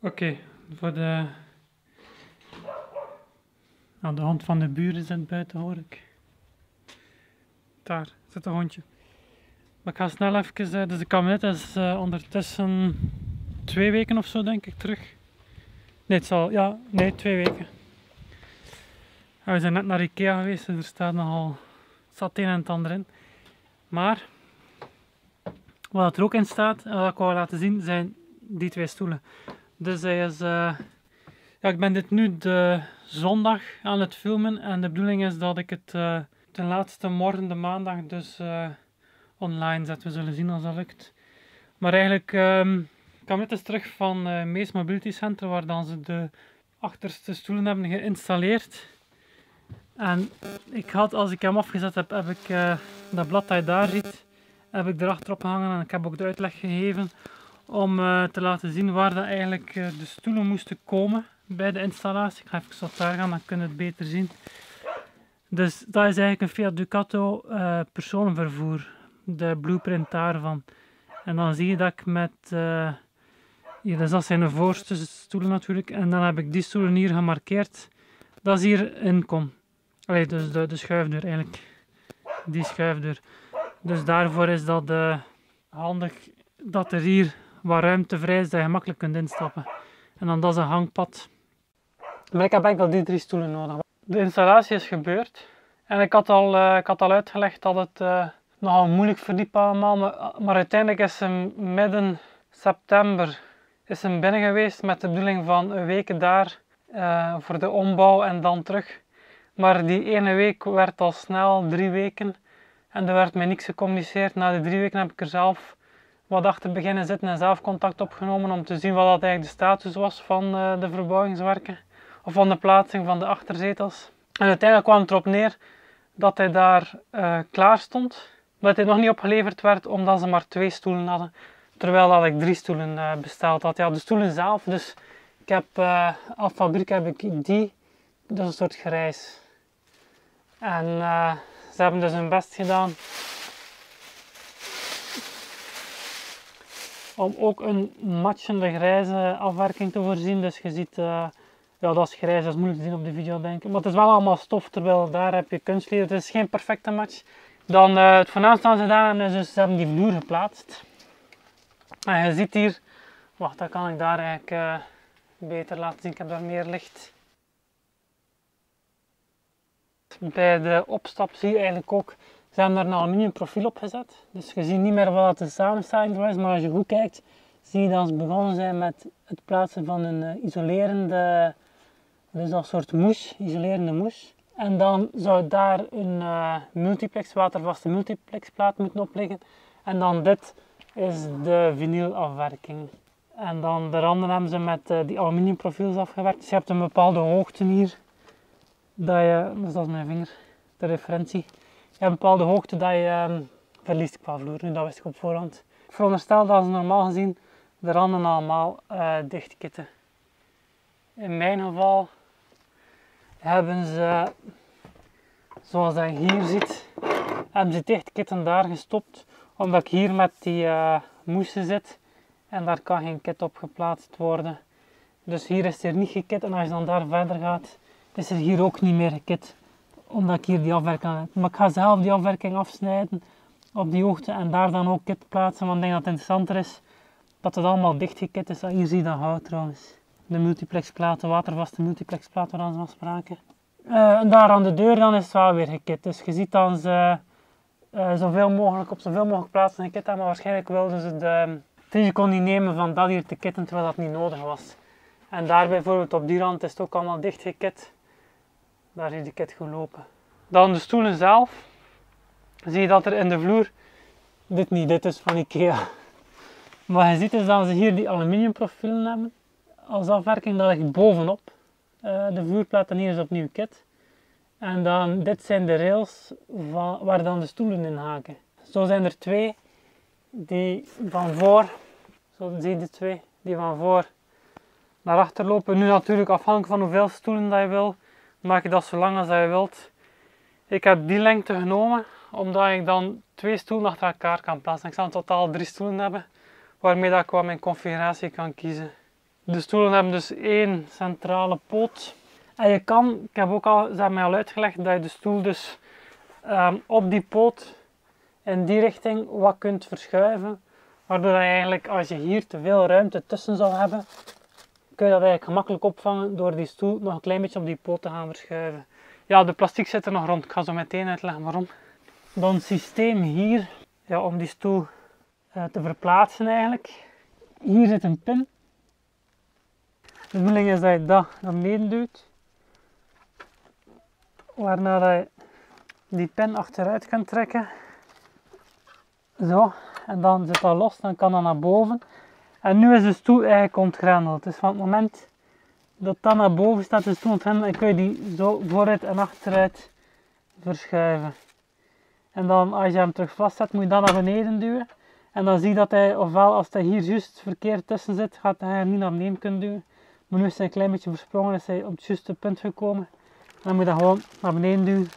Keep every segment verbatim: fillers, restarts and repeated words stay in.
Oké, voor de... Nou, de hond van de buren zit buiten, hoor ik. Daar zit een hondje. Maar ik ga snel even... Uh, dus de kabinet is uh, ondertussen twee weken of zo, denk ik, terug. Nee, het zal... Ja, nee, twee weken. En we zijn net naar Ikea geweest, dus er staat nogal... Het staat het een en het ander in. Maar... Wat er ook in staat, en wat ik wil laten zien, zijn die twee stoelen. Dus hij is... Uh, ja, ik ben dit nu de zondag aan het filmen. En de bedoeling is dat ik het uh, de laatste morgen, de maandag, dus uh, online zet. We zullen zien als dat lukt. Maar eigenlijk, um, ik kwam net eens terug van uh, Mees Mobility Center, waar dan ze de achterste stoelen hebben geïnstalleerd. En ik had, als ik hem afgezet heb, heb ik uh, dat blad dat je daar ziet, heb ik erachterop gehangen en ik heb ook de uitleg gegeven om uh, te laten zien waar dat eigenlijk uh, de stoelen moesten komen bij de installatie. Ik ga even zo daar gaan, dan kun je het beter zien. Dus dat is eigenlijk een Fiat Ducato uh, personenvervoer, de blueprint daarvan. En dan zie je dat ik met, uh, hier, dus dat zijn de voorste stoelen natuurlijk, en dan heb ik die stoelen hier gemarkeerd, dat is hier in kom. Allee, dus de, de schuifdeur eigenlijk, die schuifdeur. Dus daarvoor is dat uh, handig dat er hier wat ruimte vrij is dat je makkelijk kunt instappen. En dan dat is een hangpad. Maar ik heb enkel die drie stoelen nodig. De installatie is gebeurd. En ik had al, uh, ik had al uitgelegd dat het uh, nogal moeilijk verliep allemaal. Maar, maar uiteindelijk is ze midden september is ze binnen geweest met de bedoeling van een week daar uh, voor de ombouw en dan terug. Maar die ene week werd al snel drie weken. En er werd mij niks gecommuniceerd. Na de drie weken heb ik er zelf wat achter beginnen zitten en zelf contact opgenomen om te zien wat dat eigenlijk de status was van uh, de verbouwingswerken. Of van de plaatsing van de achterzetels. En uiteindelijk kwam het erop neer dat hij daar uh, klaar stond. Maar dat hij nog niet opgeleverd werd omdat ze maar twee stoelen hadden. Terwijl dat ik drie stoelen uh, besteld had. Ja, de stoelen zelf. Dus ik heb uh, als fabriek heb ik die. Dat is een soort grijs. En uh, ze hebben dus hun best gedaan om ook een matchende grijze afwerking te voorzien. Dus je ziet, uh, ja, dat is grijs, dat is moeilijk te zien op de video denk ik. Maar het is wel allemaal stof, terwijl daar heb je kunstleder. Het is geen perfecte match. Dan uh, het voornaamste aan ze gedaan hebben is dus ze hebben die vloer geplaatst. En je ziet hier, wacht, dat kan ik daar eigenlijk uh, beter laten zien. Ik heb daar meer licht. Bij de opstap zie je eigenlijk ook, ze hebben daar een aluminium profiel op gezet. Dus je ziet niet meer wat de samenstelling is, maar als je goed kijkt, zie je dat ze begonnen zijn met het plaatsen van een uh, isolerende, dus een soort mousse, isolerende mousse. En dan zou daar een uh, multiplex, watervaste multiplexplaat moeten op liggen. En dan dit is de vinylafwerking. En dan de randen hebben ze met uh, die aluminium profiels afgewerkt. Dus je hebt een bepaalde hoogte hier. Dat je, dus dat is mijn vinger, de referentie. Je hebt een bepaalde hoogte dat je um, verliest qua vloer. Nu, dat wist ik op voorhand. Ik veronderstel dat ze normaal gezien de randen allemaal uh, dichtkitten. In mijn geval hebben ze, zoals je hier ziet, hebben ze dichtkitten daar gestopt. Omdat ik hier met die uh, mousse zit en daar kan geen kit op geplaatst worden. Dus hier is er niet gekit en als je dan daar verder gaat, is er hier ook niet meer gekit, omdat ik hier die afwerking heb. Maar ik ga zelf die afwerking afsnijden op die hoogte en daar dan ook kit plaatsen, want ik denk dat het interessanter is dat het allemaal dichtgekit is. Hier zie je dat hout trouwens. De multiplexplaten, watervaste multiplexplaten waar ze van spraken. Uh, en daar aan de deur dan is het wel weer gekit. Dus je ziet dan ze uh, zoveel mogelijk op zoveel mogelijk plaatsen gekit hebben, maar waarschijnlijk wilden ze de, het risico niet nemen van dat hier te kitten terwijl dat niet nodig was. En daar bijvoorbeeld op die rand is het ook allemaal dichtgekit. Daar is de kit gelopen. Dan de stoelen zelf. Zie je dat er in de vloer, dit niet, dit is van Ikea. Maar je ziet dus dat ze hier die aluminium profielen hebben. Als afwerking, dat ligt bovenop. Uh, de vloerplaat en hier is opnieuw kit. En dan, dit zijn de rails van, waar dan de stoelen in haken. Zo zijn er twee die van voor, zo zie je de twee, die van voor naar achter lopen. Nu natuurlijk afhankelijk van hoeveel stoelen dat je wil, maak je dat zo lang als dat je wilt. Ik heb die lengte genomen, omdat ik dan twee stoelen achter elkaar kan plaatsen. Ik zal in totaal drie stoelen hebben, waarmee dat ik qua mijn configuratie kan kiezen. De stoelen hebben dus één centrale poot. En je kan, ik heb ook al, ze hebben mij al uitgelegd, dat je de stoel dus um, op die poot in die richting wat kunt verschuiven. Waardoor je eigenlijk, als je hier te veel ruimte tussen zou hebben, kun je dat eigenlijk gemakkelijk opvangen door die stoel nog een klein beetje op die poot te gaan verschuiven. Ja, de plastiek zit er nog rond. Ik ga zo meteen uitleggen waarom. Dan het systeem hier, ja, om die stoel uh, te verplaatsen eigenlijk. Hier zit een pin. De bedoeling is dat je dat naar beneden duwt. Waarna dat je die pin achteruit kan trekken. Zo. En dan zit dat los, dan kan dat naar boven. En nu is de stoel eigenlijk ontgrendeld. Dus van het moment dat dat naar boven staat, de stoel ontgrendeld, dan kun je die zo vooruit en achteruit verschuiven. En dan als je hem terug vastzet, moet je dat naar beneden duwen. En dan zie je dat hij, ofwel als hij hier juist verkeerd tussen zit, gaat hij hem niet naar beneden kunnen duwen. Maar nu is hij een klein beetje versprongen, is hij op het juiste punt gekomen. En dan moet je dat gewoon naar beneden duwen.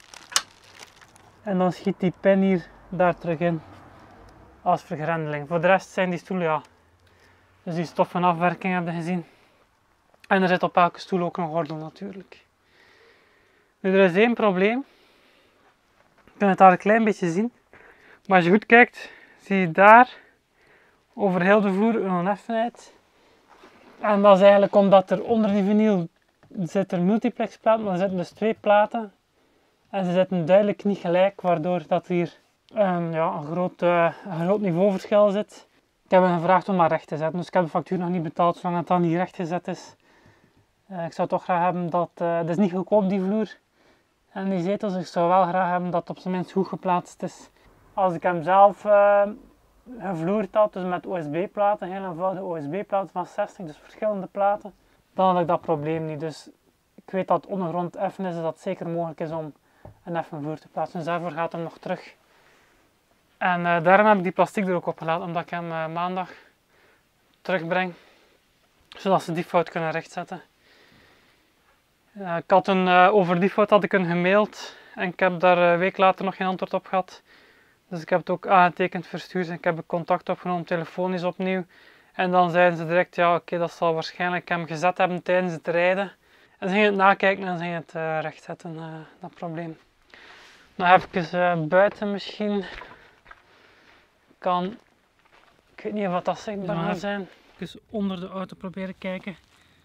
En dan schiet die pin hier daar terug in. Als vergrendeling. Voor de rest zijn die stoelen, ja. Dus die stoffenafwerking hebben gezien. En er zit op elke stoel ook een gordel natuurlijk. Nu, er is één probleem. Je kunt het daar een klein beetje zien. Maar als je goed kijkt, zie je daar over heel de vloer een oneffenheid. En dat is eigenlijk omdat er onder die vinyl zit er multiplexplaten, maar er zitten dus twee platen. En ze zitten duidelijk niet gelijk, waardoor dat hier um, ja, een, groot, uh, een groot niveauverschil zit. Ik heb hen gevraagd om dat recht te zetten, dus ik heb de factuur nog niet betaald zolang het dan niet recht gezet is. Uh, ik zou toch graag hebben dat, uh, het is niet goedkoop die vloer en die zetels, dus ik zou wel graag hebben dat het op zijn minst goed geplaatst is. Als ik hem zelf uh, gevloerd had, dus met O S B-platen, heel eenvoudige O S B-platen van zestig, dus verschillende platen, dan had ik dat probleem niet. Dus ik weet dat het ondergrond effen is, dus dat het zeker mogelijk is om een effen vloer te plaatsen. Dus daarvoor gaat hem nog terug. En uh, daarom heb ik die plastic er ook op gelaten, omdat ik hem uh, maandag terugbreng, zodat ze die fout kunnen rechtzetten. Uh, ik had een, uh, over die fout had ik een gemaild en ik heb daar een week later nog geen antwoord op gehad. Dus ik heb het ook aangetekend verstuurd en ik heb contact opgenomen, telefonisch opnieuw. En dan zeiden ze direct, ja oké, okay, dat zal waarschijnlijk hem gezet hebben tijdens het rijden. En ze gingen het nakijken en ze gingen het uh, rechtzetten, uh, dat probleem. Nou even uh, buiten misschien kan, ik weet niet of dat zichtbaar gaat zijn. Even onder de auto proberen kijken.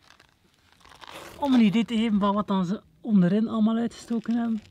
Om een idee te geven van wat dan ze onderin allemaal uitgestoken hebben.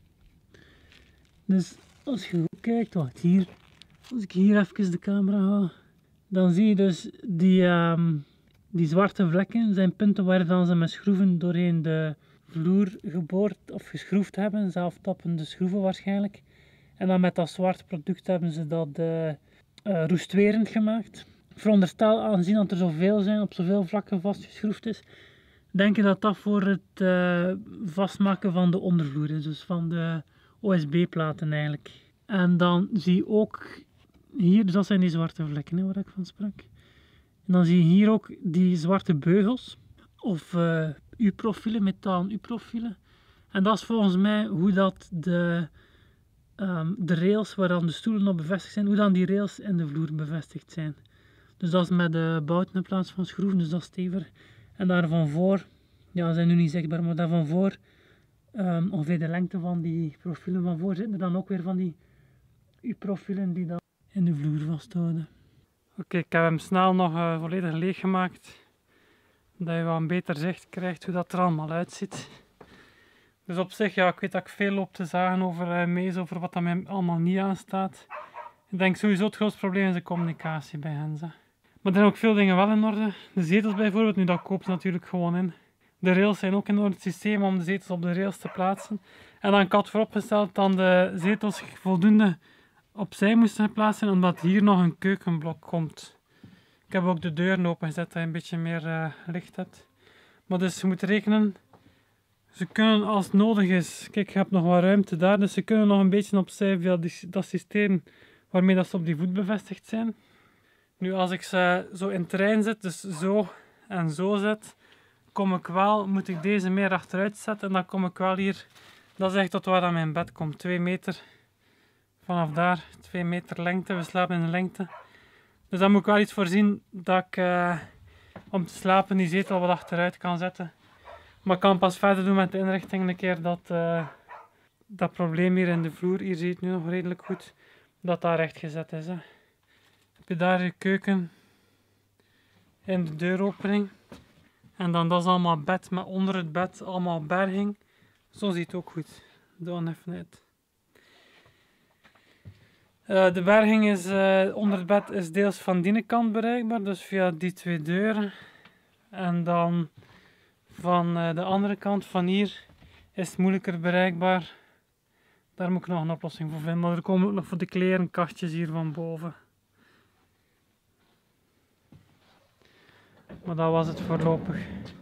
Dus als je goed kijkt, wacht hier, als ik hier even de camera ga, dan zie je dus die, um, die zwarte vlekken zijn punten waar dan ze met schroeven doorheen de vloer geboord of geschroefd hebben, zelftappende schroeven waarschijnlijk. En dan met dat zwarte product hebben ze dat uh, uh, roestwerend gemaakt. Veronderstel, aangezien dat er zoveel zijn, op zoveel vlakken vastgeschroefd is, denk je dat dat voor het uh, vastmaken van de ondervloer is, dus van de O S B-platen eigenlijk. En dan zie je ook hier, dus dat zijn die zwarte vlekken hè, waar ik van sprak. En dan zie je hier ook die zwarte beugels, of uh, U-profielen, metalen U-profielen. En dat is volgens mij hoe dat de, um, de rails waar dan de stoelen op bevestigd zijn, hoe dan die rails in de vloer bevestigd zijn. Dus dat is met de bouten in plaats van schroeven, dus dat is stevig. En daar van voor, ja, ze zijn nu niet zichtbaar, maar daar van voor, um, ongeveer de lengte van die profielen van voor, zitten er dan ook weer van die U-profielen die dan in de vloer vasthouden. Oké, okay, ik heb hem snel nog uh, volledig leeg gemaakt, dat je wel een beter zicht krijgt hoe dat er allemaal uitziet. Dus op zich, ja, ik weet dat ik veel loop te zagen over uh, Mees, over wat dat mij allemaal niet aanstaat. Ik denk sowieso het grootste probleem is de communicatie bij hen. Hè. Maar er zijn ook veel dingen wel in orde. De zetels bijvoorbeeld, nu dat koopt ze natuurlijk gewoon in. De rails zijn ook in orde, het systeem om de zetels op de rails te plaatsen. En dan had ik had vooropgesteld dat de zetels voldoende opzij moesten geplaatst zijn, omdat hier nog een keukenblok komt. Ik heb ook de deuren opengezet, dat je een beetje meer uh, licht hebt. Maar dus je moet rekenen, ze kunnen als het nodig is, kijk je hebt nog wat ruimte daar, dus ze kunnen nog een beetje opzij via die, dat systeem waarmee dat ze op die voet bevestigd zijn. Nu als ik ze zo in het terrein zet, dus zo en zo zet, kom ik wel, moet ik deze meer achteruit zetten en dan kom ik wel hier, dat is echt tot waar dat mijn bed komt, twee meter vanaf daar, twee meter lengte, we slapen in de lengte. Dus daar moet ik wel iets voorzien dat ik uh, om te slapen die zetel wat achteruit kan zetten. Maar ik kan pas verder doen met de inrichting een keer dat uh, dat probleem hier in de vloer, hier zie je het nu nog redelijk goed, dat dat rechtgezet is. Hè. Heb je daar je keuken in de deuropening. En dan dat is allemaal bed, met onder het bed allemaal berging. Zo ziet het ook goed. Doe dan even uit. Uh, de berging is, uh, onder het bed is deels van die kant bereikbaar, dus via die twee deuren. En dan van uh, de andere kant, van hier, is het moeilijker bereikbaar. Daar moet ik nog een oplossing voor vinden, maar er komen ook nog voor de kleren kastjes hier van boven. Maar dat was het voorlopig.